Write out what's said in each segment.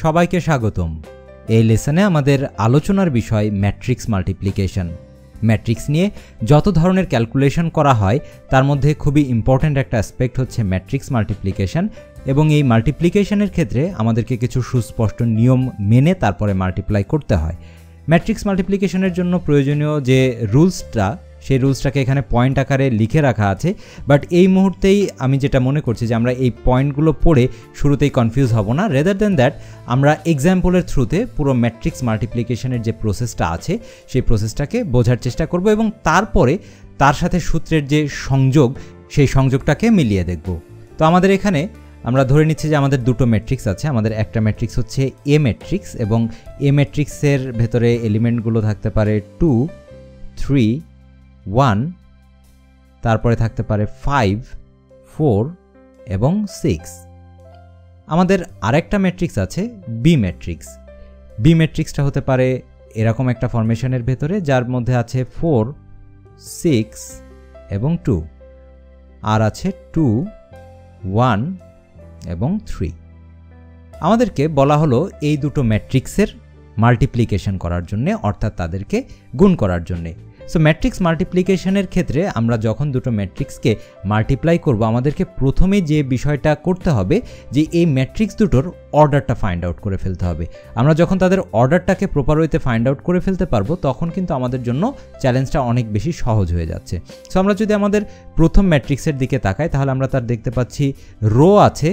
সবাইকে স্বাগতম। এই লেসনে আমাদের আলোচনার বিষয় ম্যাট্রিক্স মাল্টিপ্লিকেশন। ম্যাট্রিক্স নিয়ে যত ধরনের ক্যালকুলেশন করা হয় তার মধ্যে খুবই ইম্পর্ট্যান্ট একটা অ্যাসপেক্ট হচ্ছে ম্যাট্রিক্স মাল্টিপ্লিকেশন, এবং এই মাল্টিপ্লিকেশনের ক্ষেত্রে আমাদেরকে কিছু সুস্পষ্ট নিয়ম মেনে তারপরে মাল্টিপ্লাই করতে হয়। ম্যাট্রিক্স মাল্টিপ্লিকেশনের জন্য প্রয়োজনীয় যে রুলসটা, সেই রুলসটাকে এখানে পয়েন্ট আকারে লিখে রাখা আছে, বাট এই মুহূর্তেই আমি যেটা মনে করছি যে আমরা এই পয়েন্টগুলো পড়ে শুরুতেই কনফিউজ হব না। রেদার দেন দ্যাট আমরা এক্সাম্পলের থ্রুতে পুরো ম্যাট্রিক্স মাল্টিপ্লিকেশনের যে প্রসেসটা আছে সেই প্রসেসটাকে বোঝার চেষ্টা করব, এবং তারপরে তার সাথে সূত্রের যে সংযোগ সেই সংযোগটাকে মিলিয়ে দেখব। তো আমাদের এখানে আমরা ধরে নিচ্ছি যে আমাদের দুটো ম্যাট্রিক্স আছে। আমাদের একটা ম্যাট্রিক্স হচ্ছে এ ম্যাট্রিক্স, এবং এ ম্যাট্রিক্সের ভেতরে এলিমেন্টগুলো থাকতে পারে 2, 3, 1, তারপরে থাকতে পারে 5, 4 এবং 6। আমাদের আরেকটা ম্যাট্রিক্স আছে বি ম্যাট্রিক্স। বি ম্যাট্রিক্সটা হতে পারে এরকম একটা ফরমেশনের ভেতরে, যার মধ্যে আছে 4, 6 এবং 2, আর আছে 2, 1 এবং 3। আমাদেরকে বলা হলো এই দুটো ম্যাট্রিক্সের মাল্টিপ্লিকেশন করার জন্য, অর্থাৎ তাদেরকে গুণ করার জন্য। সো ম্যাট্রিক্স মাল্টিপ্লিকেশনের ক্ষেত্রে আমরা যখন দুটো ম্যাট্রিক্সকে মাল্টিপ্লাই করব, আমাদেরকে প্রথমে যে বিষয়টা করতে হবে যে এই ম্যাট্রিক্স দুটোর অর্ডারটা ফাইন্ড আউট করে ফেলতে হবে। আমরা যখন তাদের অর্ডারটাকে প্রপার ওয়েতে ফাইন্ড আউট করে ফেলতে পারবো, তখন কিন্তু আমাদের জন্য চ্যালেঞ্জটা অনেক বেশি সহজ হয়ে যাচ্ছে। সো আমরা যদি আমাদের প্রথম ম্যাট্রিক্সের দিকে তাকাই, তাহলে আমরা তার দেখতে পাচ্ছি রো আছে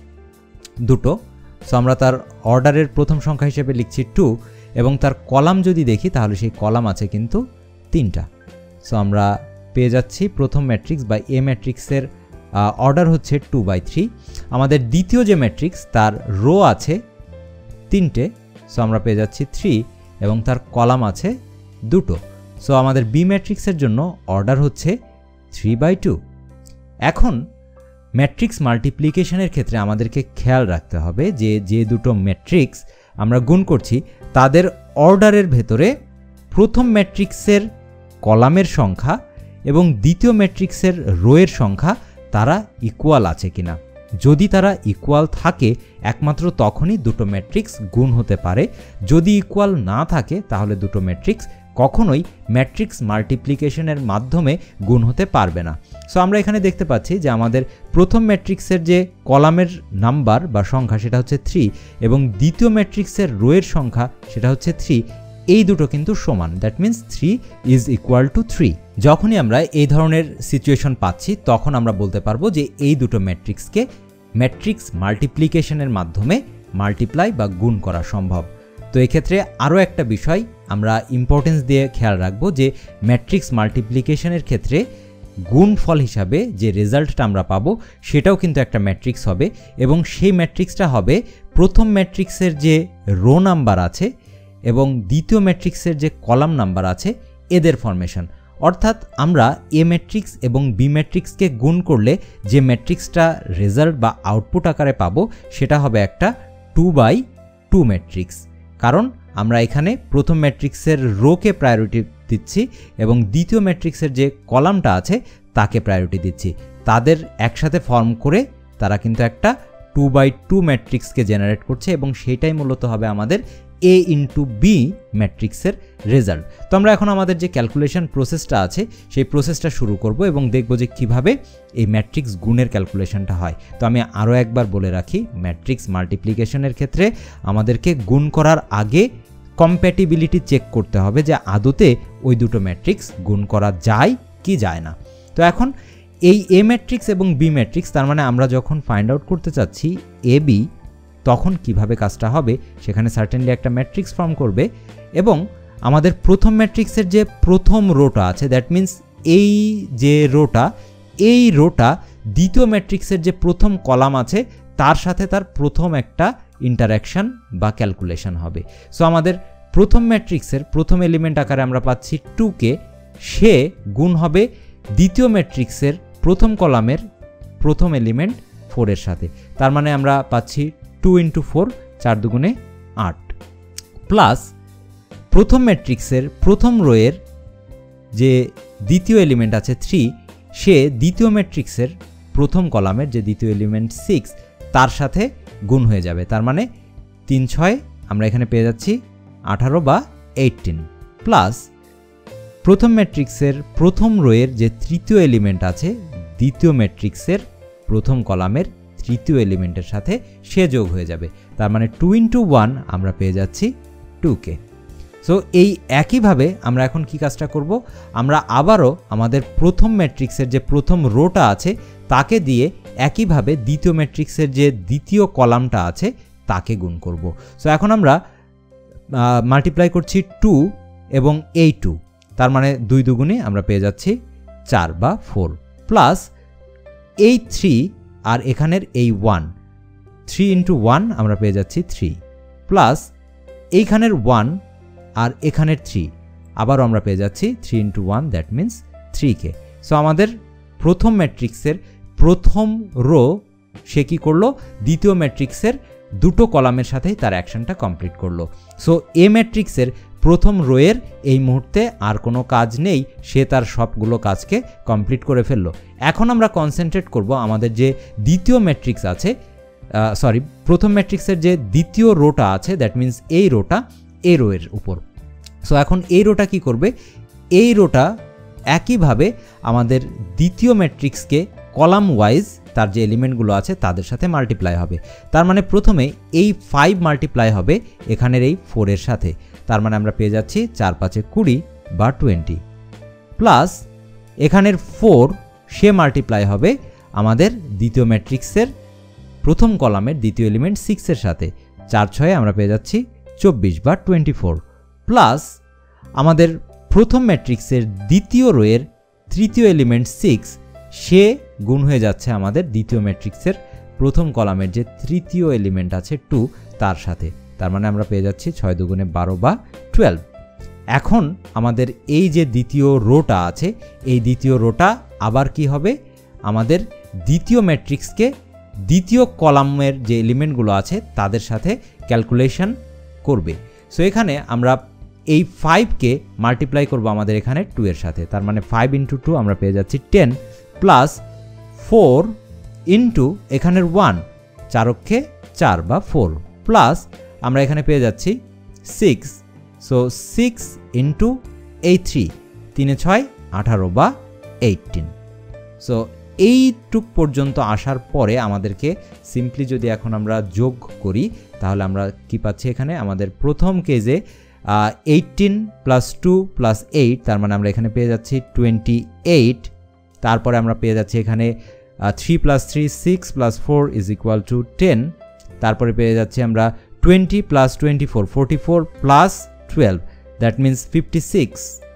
দুটো। সো আমরা তার অর্ডারের প্রথম সংখ্যা হিসেবে লিখছি 2, এবং তার কলাম যদি দেখি তাহলে সেই কলাম আছে কিন্তু 3টা। সো আমরা পেয়ে যাচ্ছি প্রথম ম্যাট্রিক্স বা এ ম্যাট্রিক্সের অর্ডার হচ্ছে 2/3। আমাদের দ্বিতীয় যে ম্যাট্রিক্স তার রো আছে 3টে, সো আমরা পেয়ে যাচ্ছি 3, এবং তার কলাম আছে 2টো। সো আমাদের বি ম্যাট্রিক্সের জন্য অর্ডার হচ্ছে 3/2। এখন ম্যাট্রিক্স মাল্টিপ্লিকেশনের ক্ষেত্রে আমাদেরকে খেয়াল রাখতে হবে যে যে দুটো ম্যাট্রিক্স আমরা গুণ করছি তাদের অর্ডারের ভেতরে প্রথম ম্যাট্রিক্সের কলামের সংখ্যা এবং দ্বিতীয় ম্যাট্রিক্সের রোয়ের সংখ্যা তারা ইকুয়াল আছে কিনা। যদি তারা ইকুয়াল থাকে একমাত্র তখনই দুটো ম্যাট্রিক্স গুণ হতে পারে। যদি ইকুয়াল না থাকে তাহলে দুটো ম্যাট্রিক্স কখনোই ম্যাট্রিক্স মাল্টিপ্লিকেশনের মাধ্যমে গুণ হতে পারবে না। সো আমরা এখানে দেখতে পাচ্ছি যে আমাদের প্রথম ম্যাট্রিক্সের যে কলামের নাম্বার বা সংখ্যা সেটা হচ্ছে 3, এবং দ্বিতীয় ম্যাট্রিক্সের রোয়ের সংখ্যা সেটা হচ্ছে 3। এই দুটো কিন্তু সমান, that means 3 is equal to 3। যখনই আমরা এই ধরনের সিচুয়েশন পাচ্ছি তখন আমরা বলতে পারবো যে এই দুটো ম্যাট্রিক্সকে ম্যাট্রিক্স মাল্টিপ্লিকেশনের মাধ্যমে মাল্টিপ্লাই বা গুণ করা সম্ভব। তো এক্ষেত্রে আরও একটা বিষয় আমরা ইম্পর্টেন্স দিয়ে খেয়াল রাখবো যে ম্যাট্রিক্স মাল্টিপ্লিকেশনের ক্ষেত্রে গুণফল হিসাবে যে রেজাল্টটা আমরা পাবো সেটাও কিন্তু একটা ম্যাট্রিক্স হবে, এবং সেই ম্যাট্রিক্সটা হবে প্রথম ম্যাট্রিক্সের যে রো নাম্বার আছে এবং দ্বিতীয় ম্যাট্রিক্সের যে কলাম নাম্বার আছে এদের ফরমেশন। অর্থাৎ আমরা এ ম্যাট্রিক্স এবং বি ম্যাট্রিক্সকে গুণ করলে যে ম্যাট্রিক্সটা রেজাল্ট বা আউটপুট আকারে পাবো সেটা হবে একটা 2/2 ম্যাট্রিক্স, কারণ আমরা এখানে প্রথম ম্যাট্রিক্সের রোকে প্রায়োরিটি দিচ্ছি এবং দ্বিতীয় ম্যাট্রিক্সের যে কলামটা আছে তাকে প্রায়োরিটি দিচ্ছি। তাদের একসাথে ফর্ম করে তারা কিন্তু একটা 2/2 ম্যাট্রিক্সকে জেনারেট করছে, এবং সেটাই মূলত হবে আমাদের এ ইন্টু বি ম্যাট্রিক্সের রেজাল্ট। তো আমরা এখন আমাদের যে ক্যালকুলেশন প্রসেসটা আছে সেই প্রসেসটা শুরু করব এবং দেখব যে কিভাবে এই ম্যাট্রিক্স গুণের ক্যালকুলেশনটা হয়। তো আমি আরও একবার বলে রাখি, ম্যাট্রিক্স মাল্টিপ্লিকেশনের ক্ষেত্রে আমাদেরকে গুণ করার আগে কম্প্যাটিবিলিটি চেক করতে হবে যে আদতে ওই দুটো ম্যাট্রিক্স গুণ করা যায় কি যায় না। তো এখন এই এ ম্যাট্রিক্স এবং বি ম্যাট্রিক্স, তার মানে আমরা যখন ফাইন্ড আউট করতে চাচ্ছি এ বি, তখন কিভাবে কাজটা হবে, সেখানে সার্টেনলি একটা ম্যাট্রিক্স ফর্ম করবে, এবং আমাদের প্রথম ম্যাট্রিক্সের যে প্রথম রোটা আছে, দ্যাট মিন্স এই যে রোটা, এই রোটা দ্বিতীয় ম্যাট্রিক্সের যে প্রথম কলাম আছে তার সাথে তার প্রথম একটা ইন্টারাকশন বা ক্যালকুলেশন হবে। সো আমাদের প্রথম ম্যাট্রিক্সের প্রথম এলিমেন্ট আকারে আমরা পাচ্ছি 2কে, সে গুণ হবে দ্বিতীয় ম্যাট্রিক্সের প্রথম কলামের প্রথম এলিমেন্ট 4 এর সাথে। তার মানে আমরা পাচ্ছি 2 × 4, 4 দুগুণে 8, প্লাস প্রথম ম্যাট্রিক্সের প্রথম রোয়ের যে দ্বিতীয় এলিমেন্ট আছে 3, সে দ্বিতীয় ম্যাট্রিক্সের প্রথম কলামের যে দ্বিতীয় এলিমেন্ট 6 তার সাথে গুণ হয়ে যাবে। তার মানে 3 6 আমরা এখানে পেয়ে যাচ্ছি 18 বা 18 প্লাস প্রথম ম্যাট্রিক্সের প্রথম রোয়ের যে তৃতীয় এলিমেন্ট আছে দ্বিতীয় ম্যাট্রিক্সের প্রথম কলামের তৃতীয় এলিমেন্টের সাথে সে যোগ হয়ে যাবে, তার মানে 2 × 1 আমরা পেয়ে যাচ্ছি 2k। সো এই একইভাবে আমরা এখন কি কাজটা করব, আমরা আবারও আমাদের প্রথম ম্যাট্রিক্সের যে প্রথম রোটা আছে তাকে দিয়ে একইভাবে দ্বিতীয় ম্যাট্রিক্সের যে দ্বিতীয় কলামটা আছে তাকে গুণ করব। সো এখন আমরা মাল্টিপ্লাই করছি 2 এবং এই 2, তার মানে 2 দুগুণে আমরা পেয়ে যাচ্ছি 4 বা 4 প্লাস এই 3 আর এখানের এই 1, 3 × 1 আমরা পেয়ে যাচ্ছি 3 প্লাস এইখানের 1 আর এখানের 3 আবারও আমরা পেয়ে যাচ্ছি 3 × 1 দ্যাট মিন্স 3k। সো আমাদের প্রথম ম্যাট্রিক্সের প্রথম রো সে কী করলো, দ্বিতীয় ম্যাট্রিক্সের দুটো কলামের সাথেই তার অ্যাকশনটা কমপ্লিট করলো। সো এ ম্যাট্রিক্সের প্রথম রোয়ের এই মুহূর্তে আর কোনো কাজ নেই, সে তার সবগুলো কাজকে কমপ্লিট করে ফেললো। এখন আমরা কনসেন্ট্রেট করব আমাদের যে দ্বিতীয় ম্যাট্রিক্স আছে, প্রথম ম্যাট্রিক্সের যে দ্বিতীয় রোটা আছে দ্যাট মিন্স এই রোটা, এই রোয়ের উপর। সো এখন এই রোটা কি করবে, এই রোটা একইভাবে আমাদের দ্বিতীয় ম্যাট্রিক্সকে কলাম ওয়াইজ তার যে এলিমেন্টগুলো আছে তাদের সাথে মাল্টিপ্লাই হবে। তার মানে প্রথমে এই 5 মাল্টিপ্লাই হবে এখানের এই 4 এর সাথে, তার মানে আমরা পেয়ে যাচ্ছি 4 5 20 বা 20 প্লাস এখানের 4 সে মাল্টিপ্লাই হবে আমাদের দ্বিতীয় ম্যাট্রিক্সের প্রথম কলামের দ্বিতীয় এলিমেন্ট 6 এর সাথে, 4 6 আমরা পেয়ে যাচ্ছি 24 বা 24 প্লাস আমাদের প্রথম ম্যাট্রিক্সের দ্বিতীয় রোয়ের তৃতীয় এলিমেন্ট 6 সে গুণ হয়ে যাচ্ছে আমাদের দ্বিতীয় ম্যাট্রিক্সের প্রথম কলামের যে তৃতীয় এলিমেন্ট আছে 2 তার সাথে, তার মানে আমরা পেয়ে যাচ্ছি 6 দুগুণে 12 বা 12। এখন আমাদের এই যে দ্বিতীয় রোটা আছে এই দ্বিতীয় রোটা আবার কি হবে, আমাদের দ্বিতীয় ম্যাট্রিক্সকে দ্বিতীয় কলামের যে এলিমেন্টগুলো আছে তাদের সাথে ক্যালকুলেশন করবে। সো এখানে আমরা এই 5কে মাল্টিপ্লাই করব আমাদের এখানে 2 এর সাথে, তার মানে 5 × 2 আমরা পেয়ে যাচ্ছি 10 প্লাস 4 ইন্টু এখানের 1, 4 অক্ষে 4 বা 4 প্লাস আমরা এখানে পেয়ে যাচ্ছি 6, সো 6 ইন্টু এই 3, 3 6 18 বা 18। সো এইটুক পর্যন্ত আসার পরে আমাদেরকে সিম্পলি যদি এখন আমরা যোগ করি তাহলে আমরা কি পাচ্ছি, এখানে আমাদের প্রথম কেজে 18 + 2 + 8, তার মানে আমরা এখানে পেয়ে যাচ্ছি 28, তারপরে আমরা পেয়ে যাচ্ছি এখানে 3 + 3 6 + 4 = 10, তারপরে পেয়ে যাচ্ছি আমরা 20 + 24 44 + 12 দ্যাট মিন্স 56,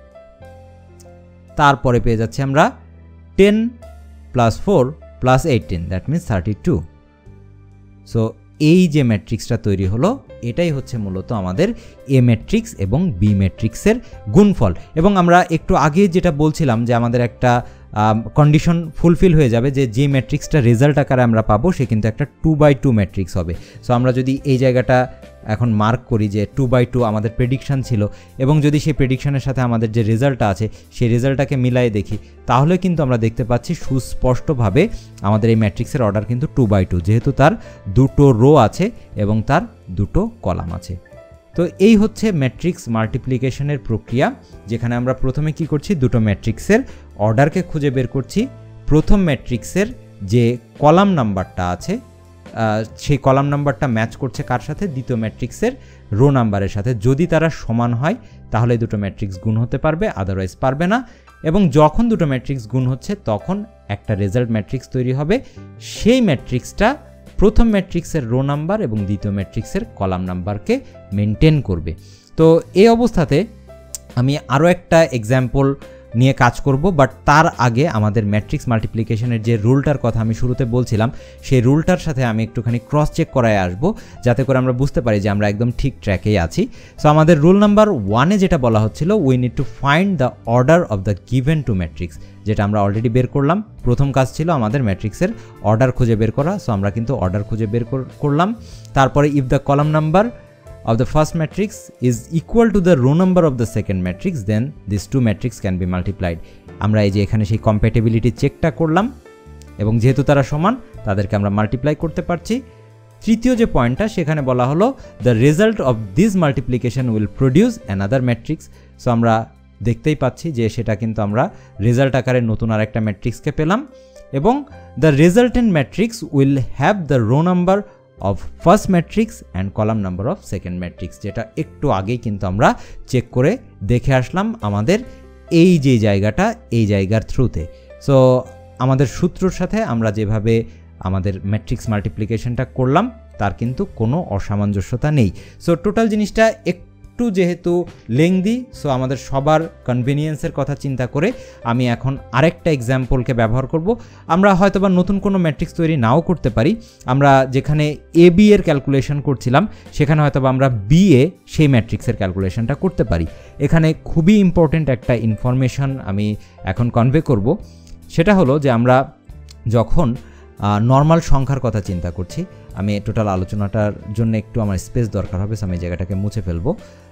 তারপরে পেয়ে যাচ্ছি আমরা 10 + 4 + 18 দ্যাট মিন্স 32। সো এই যে ম্যাট্রিক্সটা তৈরি হলো এটাই হচ্ছে মূলত আমাদের এ ম্যাট্রিক্স এবং বি ম্যাট্রিক্সের গুণফল। এবং আমরা একটু আগে যেটা বলছিলাম যে আমাদের একটা কন্ডিশন ফুলফিল হয়ে যাবে যে ম্যাট্রিক্সটা রেজাল্ট আকারে আমরা পাবো সে কিন্তু একটা 2/2 ম্যাট্রিক্স হবে। সো আমরা যদি এই জায়গাটা এখন মার্ক করি যে 2/2 আমাদের প্রেডিকশান ছিল এবং যদি সেই প্রেডিকশানের সাথে আমাদের যে রেজাল্টটা আছে সেই রেজাল্টটাকে মিলাই দেখি তাহলে কিন্তু আমরা দেখতে পাচ্ছি সুস্পষ্টভাবে আমাদের এই ম্যাট্রিক্সের অর্ডার কিন্তু 2/2, যেহেতু তার দুটো রো আছে এবং তার দুটো কলাম আছে। তো এই হচ্ছে ম্যাট্রিক্স মাল্টিপ্লিকেশনের প্রক্রিয়া, যেখানে আমরা প্রথমে কি করছি, দুটো ম্যাট্রিক্সের অর্ডারকে খুঁজে বের করছি। প্রথম ম্যাট্রিক্সের যে কলাম নাম্বারটা আছে সেই কলাম নাম্বারটা ম্যাচ করছে কার সাথে, দ্বিতীয় ম্যাট্রিক্সের রো নাম্বারের সাথে। যদি তারা সমান হয় তাহলে দুটো ম্যাট্রিক্স গুণ হতে পারবে, আদারওয়াইজ পারবে না। এবং যখন দুটো ম্যাট্রিক্স গুণ হচ্ছে তখন একটা রেজাল্ট ম্যাট্রিক্স তৈরি হবে। সেই ম্যাট্রিক্সটা প্রথম ম্যাট্রিক্সের রো নাম্বার এবং দ্বিতীয় ম্যাট্রিক্সের কলাম নাম্বারকে মেনটেন করবে। তো এই অবস্থাতে আমি আরও একটা এক্সাম্পল নিয়ে কাজ করব, বাট তার আগে আমাদের ম্যাট্রিক্স মাল্টিপ্লিকেশনের যে রুলটার কথা আমি শুরুতে বলছিলাম সেই রুলটার সাথে আমি একটুখানি ক্রস চেক করায় আসবো, যাতে করে আমরা বুঝতে পারি যে আমরা একদম ঠিক ট্র্যাকেই আছি। সো আমাদের রুল নাম্বার 1-এ যেটা বলা হচ্ছিল, we need to find the order of the given two matrix, যেটা আমরা অলরেডি বের করলাম। প্রথম কাজ ছিল আমাদের ম্যাট্রিক্সের অর্ডার খুঁজে বের করা। সো আমরা কিন্তু অর্ডার খুঁজে বের করলাম। তারপরে if the column number of the first matrix is equal to the row number of the second matrix, then these two matrix can be multiplied. আমরা এই যে এখানে সেই কম্প্যাটিবিলিটি চেকটা করলাম এবং যেহেতু তারা সমান তাদেরকে আমরা মাল্টিপ্লাই করতে পারছি। তৃতীয় যে পয়েন্টটা সেখানে বলা হলো the result of this multiplication will produce another matrix. So আমরা দেখতেই পাচ্ছি যে সেটা কিন্তু আমরা রেজাল্ট আকারে নতুন আরেকটা ম্যাট্রিক্সকে পেলাম, এবং the resultant matrix will have the row number of first matrix and column number of second matrix, যেটা একটু আগেই কিন্তু আমরা চেক করে দেখে আসলাম আমাদের এই যে জায়গাটা, এই জায়গার থ্রুতে। সো আমাদের সূত্রর সাথে আমরা যেভাবে আমাদের ম্যাট্রিক্স মাল্টিপ্লিকেশনটা করলাম তার কিন্তু কোনো অসামঞ্জস্যতা নেই। সো টোটাল জিনিসটা একটু যেহেতু লেংদি, সো আমাদের সবার কনভিনিয়েন্সের কথা চিন্তা করে আমি এখন আরেকটা এক্সাম্পলকে ব্যবহার করব। আমরা হয়তোবা নতুন কোনো ম্যাট্রিক্স তৈরি নাও করতে পারি, আমরা যেখানে এ বি এর ক্যালকুলেশন করছিলাম সেখানে হয়তোবা আমরা বি এ সেই ম্যাট্রিক্সের ক্যালকুলেশনটা করতে পারি। এখানে খুবই ইম্পর্টেন্ট একটা ইনফরমেশন আমি এখন কনভে করব, সেটা হলো যে আমরা যখন নর্মাল সংখ্যার কথা চিন্তা করছি, আমি টোটাল আলোচনাটার জন্য একটু আমার স্পেস দরকার হবে, আমি জায়গাটাকে মুছে ফেলবো।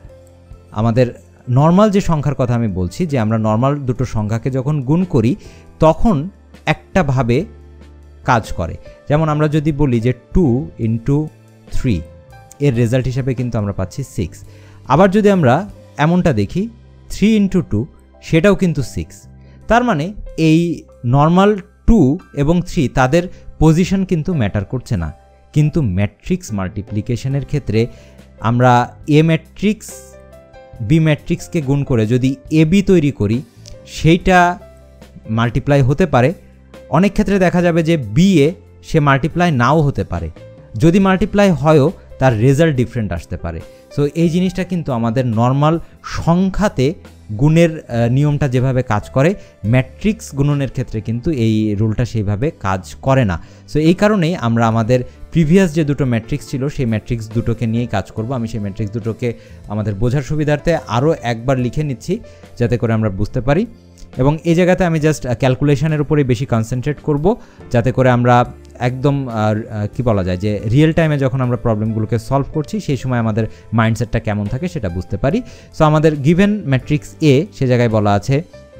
আমাদের নর্মাল যে সংখ্যার কথা আমি বলছি, যে আমরা নর্মাল দুটো সংখ্যাকে যখন গুণ করি তখন একটা ভাবে কাজ করে। যেমন আমরা যদি বলি যে 2 × 3 এর রেজাল্ট হিসাবে কিন্তু আমরা পাচ্ছি 6। আবার যদি আমরা এমনটা দেখি 3 × 2 সেটাও কিন্তু 6। তার মানে এই নর্মাল 2 এবং 3 তাদের পজিশন কিন্তু ম্যাটার করছে না, কিন্তু ম্যাট্রিক্স মাল্টিপ্লিকেশনের ক্ষেত্রে আমরা এ ম্যাট্রিক্স বি ম্যাট্রিক্সকে গুণ করে যদি এ বি তৈরি করি সেইটা মাল্টিপ্লাই হতে পারে। অনেক ক্ষেত্রে দেখা যাবে যে বি এ সে মাল্টিপ্লাই নাও হতে পারে, যদি মাল্টিপ্লাই হয়ও তার রেজাল্ট ডিফারেন্ট আসতে পারে। সো এই জিনিসটা কিন্তু আমাদের নর্মাল সংখ্যাতে গুণের নিয়মটা যেভাবে কাজ করে, ম্যাট্রিক্স গুণনের ক্ষেত্রে কিন্তু এই রুলটা সেইভাবে কাজ করে না। সো এই কারণেই আমরা আমাদের প্রিভিয়াস যে দুটো ম্যাট্রিক্স ছিল সেই ম্যাট্রিক্স দুটোকে নিয়েই কাজ করব। আমি সেই ম্যাট্রিক্স দুটোকে আমাদের বোঝার সুবিধার্থে আরও একবার লিখে নিচ্ছি যাতে করে আমরা বুঝতে পারি, এবং এই জায়গাতে আমি জাস্ট ক্যালকুলেশনের উপরে বেশি কনসেন্ট্রেট করব যাতে করে আমরা একদম কি বলা যায় যে রিয়েল টাইমে যখন আমরা প্রবলেমগুলোকে সলভ করছি সেই সময় আমাদের মাইন্ডসেটটা কেমন থাকে সেটা বুঝতে পারি। সো আমাদের গিভেন ম্যাট্রিক্স এ সে জায়গায় বলা আছে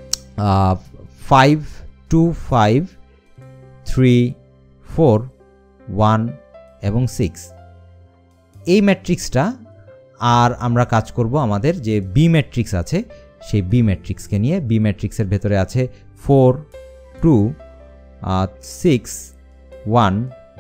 5 2 5 3 4 1 এবং 6। এই ম্যাট্রিক্সটা আর আমরা কাজ করব আমাদের যে বি ম্যাট্রিক্স আছে সেই বি ম্যাট্রিক্সকে নিয়ে। বি ম্যাট্রিক্সের ভেতরে আছে 4 2 6 1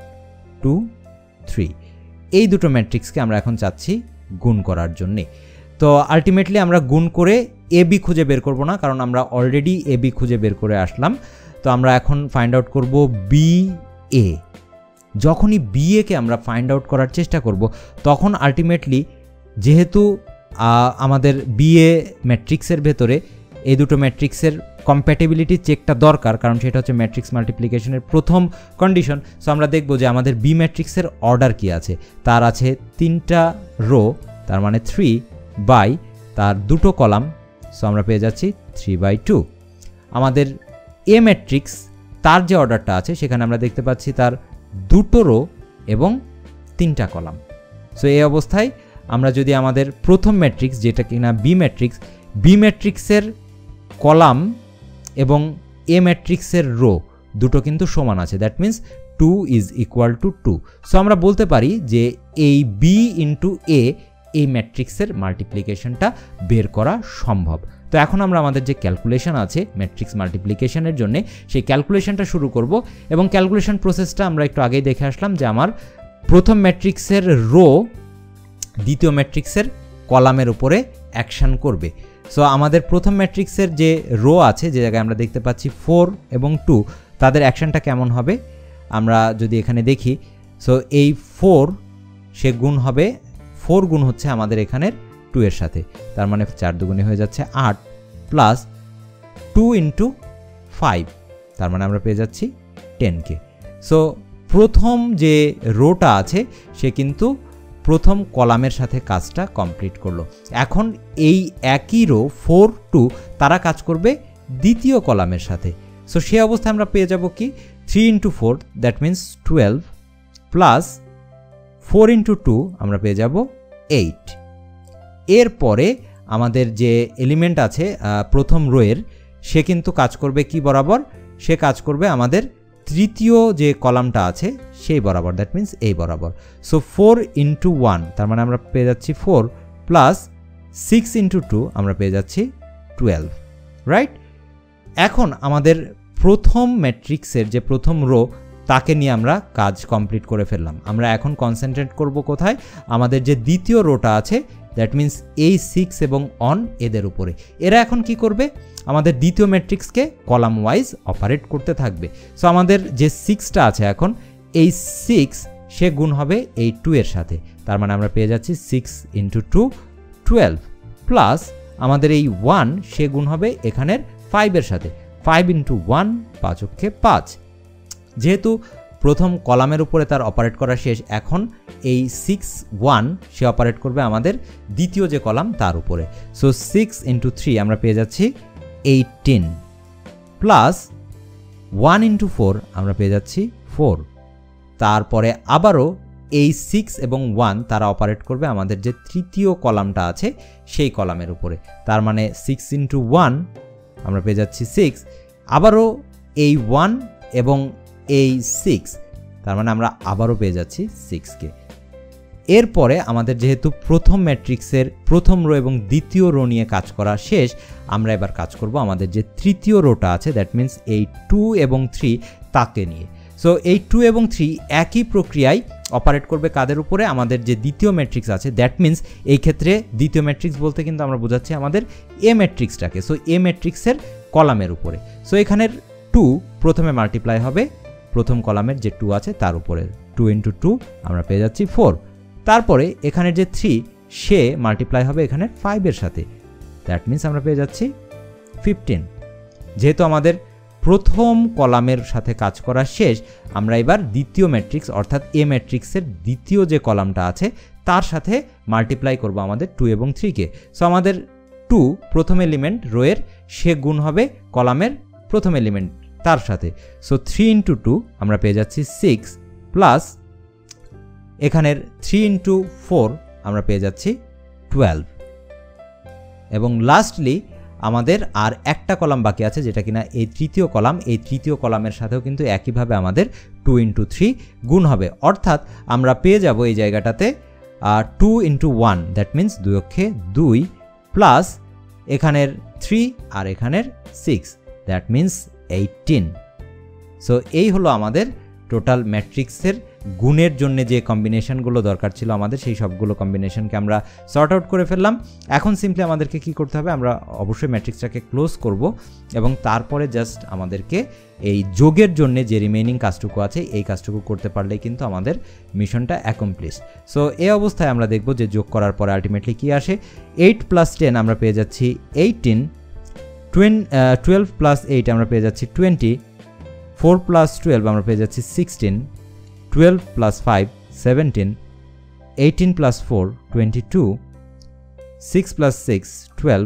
2 3। এই দুটো ম্যাট্রিক্সকে আমরা এখন চাচ্ছি গুণ করার জন্যে। তো আলটিমেটলি আমরা গুণ করে এ বি খুঁজে বের করব না, কারণ আমরা অলরেডি এ বি খুঁজে বের করে আসলাম। তো আমরা এখন ফাইন্ড আউট করব বি এ। যখনই বি একে আমরা ফাইন্ড আউট করার চেষ্টা করব তখন আলটিমেটলি যেহেতু আমাদের বি এ ম্যাট্রিক্সের ভেতরে এই দুটো ম্যাট্রিক্সের কম্প্যাটিবিলিটি চেকটা দরকার, কারণ সেটা হচ্ছে ম্যাট্রিক্স মাল্টিপ্লিকেশনের প্রথম কন্ডিশন। সো আমরা দেখব যে আমাদের বি ম্যাট্রিক্সের অর্ডার কি আছে। তার আছে 3টা রো, তার মানে 3 বাই তার দুটো কলাম, সো আমরা পেয়ে যাচ্ছি 3/2। আমাদের এ ম্যাট্রিক্স তার যে অর্ডারটা আছে সেখানে আমরা দেখতে পাচ্ছি তার দুটো রো এবং 3টা কলাম। সো এই অবস্থায় আমরা যদি আমাদের প্রথম ম্যাট্রিক্স যেটা কিনা বি ম্যাট্রিক্সের কলাম এবং এ ম্যাট্রিক্সের রো দুটো কিন্তু সমান আছে, দ্যাট মিন্স 2 = 2। সো আমরা বলতে পারি যে এই বি ইন্টু এ এই ম্যাট্রিক্সের মাল্টিপ্লিকেশনটা বের করা সম্ভব। তো এখন আমরা আমাদের যে ক্যালকুলেশন আছে ম্যাট্রিক্স মাল্টিপ্লিকেশনের জন্য সেই ক্যালকুলেশনটা শুরু করব, এবং ক্যালকুলেশন প্রসেসটা আমরা একটু আগেই দেখে আসলাম যে আমার প্রথম ম্যাট্রিক্সের রো দ্বিতীয় ম্যাট্রিক্সের কলামের উপরে অ্যাকশন করবে। সো আমাদের প্রথম ম্যাট্রিক্সের যে রো আছে যে জায়গায় আমরা দেখতে পাচ্ছি 4 এবং 2, তাদের অ্যাকশনটা কেমন হবে আমরা যদি এখানে দেখি। সো এই 4 সে গুণ হবে, 4 গুণ হচ্ছে আমাদের এখানের 2 এর সাথে, তার মানে 4 দুগুণে হয়ে যাচ্ছে 8 প্লাস 2 × 5, তার মানে আমরা পেয়ে যাচ্ছি 10কে। সো প্রথম যে রোটা আছে সে কিন্তু প্রথম কলামের সাথে কাজটা কমপ্লিট করলো। এখন এই একই রো 4 2 তারা কাজ করবে দ্বিতীয় কলামের সাথে। সো সে অবস্থায় আমরা পেয়ে যাব কি 3 × 4 দ্যাট মিন্স 12 প্লাস 4 × 2 আমরা পেয়ে যাব 8। এরপরে আমাদের যে এলিমেন্ট আছে প্রথম রোয়ের সে কিন্তু কাজ করবে কি বরাবর, সে কাজ করবে আমাদের তৃতীয় যে কলামটা আছে সেই বরাবর, দ্যাট মিন্স এই বরাবর। সো 4 ইন্টু 1 তার মানে আমরা পেয়ে যাচ্ছি 4 প্লাস 6 ইন্টু 2 আমরা পেয়ে যাচ্ছি 12, রাইট? এখন আমাদের প্রথম ম্যাট্রিক্সের যে প্রথম রো তাকে নিয়ে আমরা কাজ কমপ্লিট করে ফেললাম। আমরা এখন কনসেন্ট্রেট করব কোথায়? আমাদের যে দ্বিতীয় রোটা আছে, দ্যাট মিন্স এই 6 এবং অন এদের উপরে। এরা এখন কি করবে? আমাদের দ্বিতীয় ম্যাট্রিক্সকে কলাম ওয়াইজ অপারেট করতে থাকবে। সো আমাদের যে 6টা আছে এখন, এই 6 সে গুণ হবে এই 2 এর সাথে, তার মানে আমরা পেয়ে যাচ্ছি 6 ইন্টু 2 12 প্লাস আমাদের এই 1 সে গুণ হবে এখানের 5 এর সাথে, 5 ইন্টু 1 5 অক্ষে 5। যেহেতু প্রথম কলামের উপরে তার অপারেট করা শেষ, এখন এই 6 1 সে অপারেট করবে আমাদের দ্বিতীয় যে কলাম তার উপরে। সো 6 ইন্টু 3 আমরা পেয়ে যাচ্ছি 18 প্লাস 1 ইন্টু 4 আমরা পেয়ে যাচ্ছি 4। তারপরে আবারও এই 6 এবং 1 তারা অপারেট করবে আমাদের যে তৃতীয় কলামটা আছে সেই কলামের উপরে, তার মানে 6 ইন্টু 1 আমরা পেয়ে যাচ্ছি 6, আবারও এই 1 এবং এই 6, তার মানে আমরা আবারও পেয়ে যাচ্ছি 6কে। এরপরে আমাদের যেহেতু প্রথম ম্যাট্রিক্সের প্রথম রো এবং দ্বিতীয় রো নিয়ে কাজ করা শেষ, আমরা এবার কাজ করব আমাদের যে তৃতীয় রোটা আছে, দ্যাট মিন্স এই 2 এবং 3 তাকে নিয়ে। সো এই 2 এবং 3 একই প্রক্রিয়ায় অপারেট করবে কাদের উপরে? আমাদের যে দ্বিতীয় ম্যাট্রিক্স আছে, দ্যাট মিন্স এই ক্ষেত্রে দ্বিতীয় ম্যাট্রিক্স বলতে কিন্তু আমরা বোঝাচ্ছি আমাদের এ ম্যাট্রিক্সটাকে। সো এ ম্যাট্রিক্সের কলামের উপরে। সো এখানের 2 প্রথমে মাল্টিপ্লাই হবে প্রথম কলামের যে 2 আছে তার উপরে, 2 ইন্টু 2 আমরা পেয়ে যাচ্ছি 4। তারপরে এখানের যে 3 সে মাল্টিপ্লাই হবে এখানের 5 এর সাথে, দ্যাট মিন্স আমরা পেয়ে যাচ্ছি 15। যেহেতু আমাদের প্রথম কলামের সাথে কাজ করা শেষ, আমরা এবার দ্বিতীয় ম্যাট্রিক্স অর্থাৎ এ ম্যাট্রিক্সের দ্বিতীয় যে কলামটা আছে তার সাথে মাল্টিপ্লাই করব আমাদের 2 এবং 3কে। সো আমাদের 2 প্রথম এলিমেন্ট রোয়ের, সে গুণ হবে কলামের প্রথম এলিমেন্ট তার সাথে। সো 3 ইন্টু 2 আমরা পেয়ে যাচ্ছি 6 প্লাস এখানের 3 ইন্টু 4 আমরা পেয়ে যাচ্ছি 12। এবং লাস্টলি আমাদের আর একটা কলাম বাকি আছে যেটা কিনা এই তৃতীয় কলাম, এই তৃতীয় কলামের সাথেও কিন্তু একইভাবে আমাদের 2 ইন্টু 3 গুণ হবে, অর্থাৎ আমরা পেয়ে যাব এই জায়গাটাতে 2 ইন্টু 1, দ্যাট মিন্স 2 অক্ষে 2 প্লাস এখানের 3 আর এখানের 6, দ্যাট মিন্স 18। সো এই হলো আমাদের টোটাল ম্যাট্রিক্সের গুণের জন্য যে কম্বিনেশনগুলো দরকার ছিল আমাদের, সেই সবগুলো কম্বিনেশনকে আমরা সর্ট আউট করে ফেললাম। এখন সিম্পলি আমাদেরকে কি করতে হবে? আমরা অবশ্যই ম্যাট্রিক্সটাকে ক্লোজ করব এবং তারপরে জাস্ট আমাদেরকে এই যোগের জন্য যে রিমেইনিং কাজটুকু আছে এই কাজটুকু করতে পারলেই কিন্তু আমাদের মিশনটা অ্যাকমপ্লিশ। সো এই অবস্থায় আমরা দেখব যে যোগ করার পরে আলটিমেটলি কি আসে। 8 প্লাস 10 আমরা পেয়ে যাচ্ছি 18, 12 প্লাস 8 আমরা পেয়ে যাচ্ছি 20, 4 প্লাস 12 আমরা পেয়ে যাচ্ছি 16, 12 plus 5 17, 18 plus 4 22, 6 plus 6 12,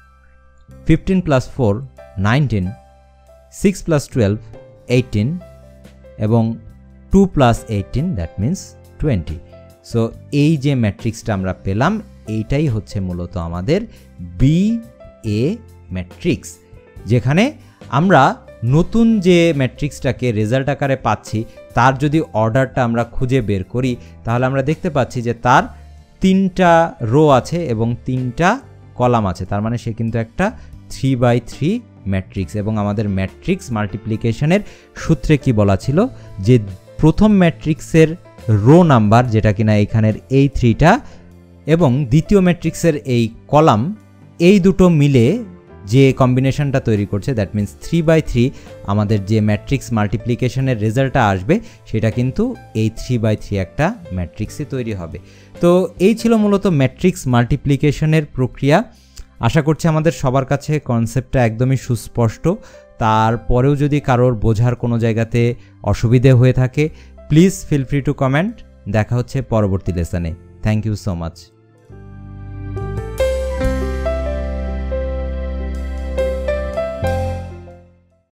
15 plus 4 19, 6 plus 12 18 এবং 2 প্লাস 18 দ্যাট মিন্স 20। সো এই যে ম্যাট্রিক্সটা আমরা পেলাম এইটাই হচ্ছে মূলত আমাদের বি এ ম্যাট্রিক্স, যেখানে আমরা নতুন যে ম্যাট্রিক্সটাকে রেজাল্ট আকারে পাচ্ছি তার যদি অর্ডারটা আমরা খুঁজে বের করি তাহলে আমরা দেখতে পাচ্ছি যে তার 3টা রো আছে এবং 3টা কলাম আছে, তার মানে সে কিন্তু একটা 3/3 ম্যাট্রিক্স। এবং আমাদের ম্যাট্রিক্স মাল্টিপ্লিকেশনের সূত্রে কি বলা ছিল যে প্রথম ম্যাট্রিক্সের রো নাম্বার যেটা কিনা এখানের এই 3টা এবং দ্বিতীয় ম্যাট্রিক্সের এই কলাম, এই দুটো মিলে যে কম্বিনেশনটা তৈরি করছে দ্যাট মিন্স 3/3 আমাদের যে ম্যাট্রিক্স মাল্টিপ্লিকেশনের রেজাল্টটা আসবে সেটা কিন্তু এই 3/3 একটা ম্যাট্রিক্সে তৈরি হবে। তো এই ছিল মূলত ম্যাট্রিক্স মাল্টিপ্লিকেশনের প্রক্রিয়া। আশা করছি আমাদের সবার কাছে কনসেপ্টটা একদমই সুস্পষ্ট। তারপরেও যদি কারোর বোঝার কোনো জায়গাতে অসুবিধে হয়ে থাকে please feel free to comment. দেখা হচ্ছে পরবর্তী লেসনে। Thank you so much.